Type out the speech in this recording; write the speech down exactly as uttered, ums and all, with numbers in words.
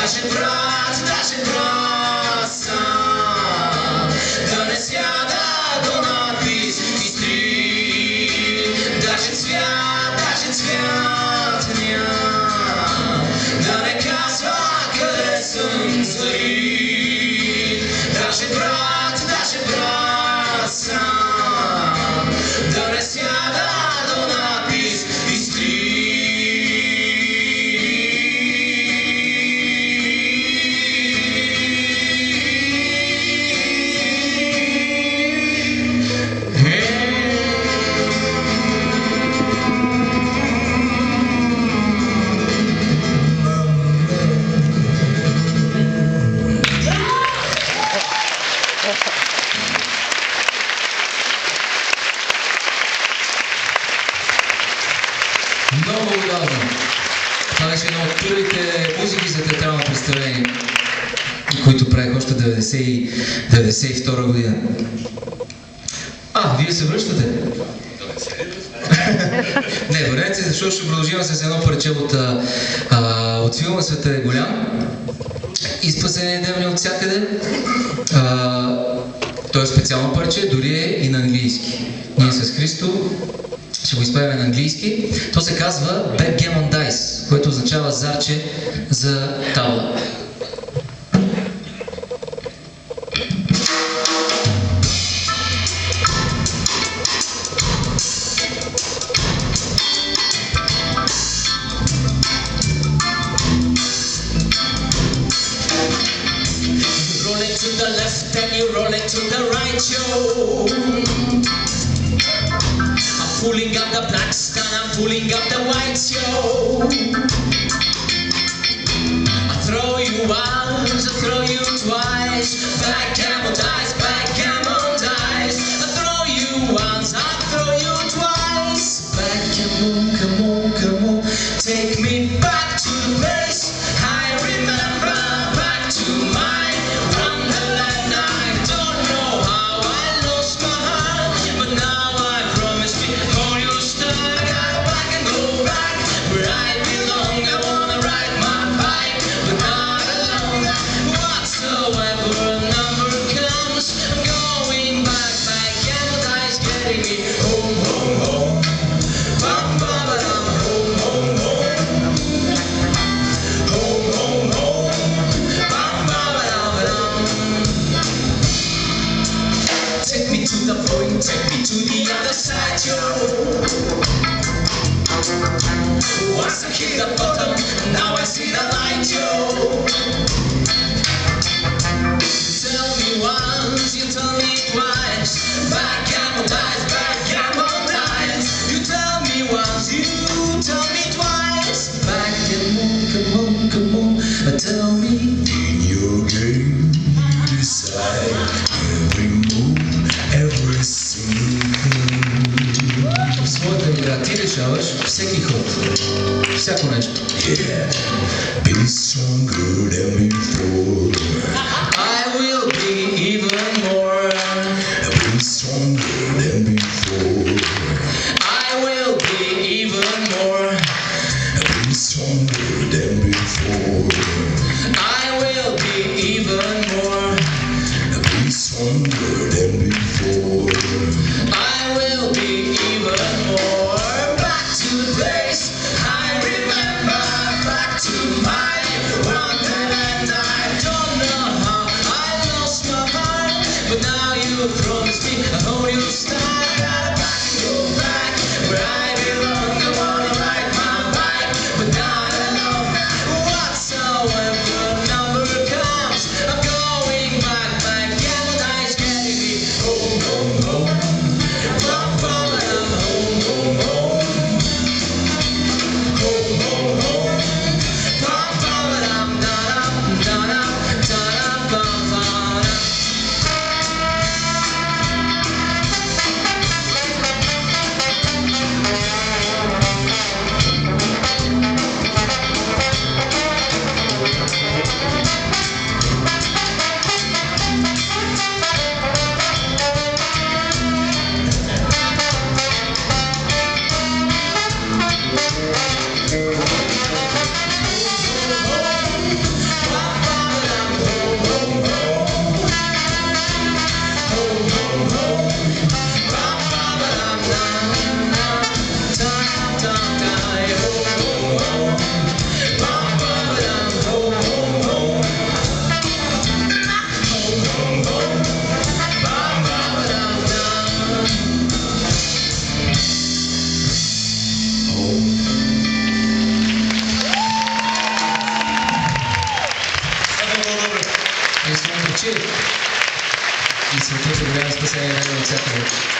даже брат, даже брат сам донесяда до надпис истри, даже цвят, даже цвят дня, да не казва къде съм зори, даже брат, даже брат сам донесяда до надпис истри. Много отдавна. Това беше една от първите музики за театрално представление, които правих още деветдесет и втора година. А, вие се връщате? Не, върнете, защото ще продължим с едно парче от, а, от филма "Светът е голям". Изпасени дневни от всякъде. А, то е специално парче, дори е и на английски. Ние с Христо ще го изправим на английски. То се казва Backgammon Dice, което означава зарче за табла. Roll it to the left and you roll it to the right, yo. I'm pulling up the blacks and I'm pulling up the whites, yo. I throw you once, I throw you twice. Backgammon dice, backgammon dice. I throw you once, I throw you twice. Backgammon, come on, come on. Take me back to the place I remember. Back to my wonderland. I don't know how I lost my heart, but now I promise me all you start. Gotta back and go back where I belong. I wanna ride my bike, but not alone. Whatsoever number comes, I'm going back, backgammon dice, getting me home, home, home. Bum, bum, ba, dum, home, home, home. Home, home, home. Bum, bum, ba, dum, ba, dum. Take me to the point, take me to the other side, yo. Once I hit the bottom, now I see the light, yo. Tell me once, you tell me twice. Backgammon dice, backgammon dice. You tell me once, you tell me twice. Backgammon, come on, come on, tell me. In your game, you decide every move, every single В своята игра ти решаваш всеки ход, всяко нещо. yeah. Be stronger than before. I will be even more. Be stronger than before. I will be even more. Be stronger than before. I will be even more. Be stronger than before. I will be even more. Back to the place I remember. Back to my wonderland. I спасение от всякъде.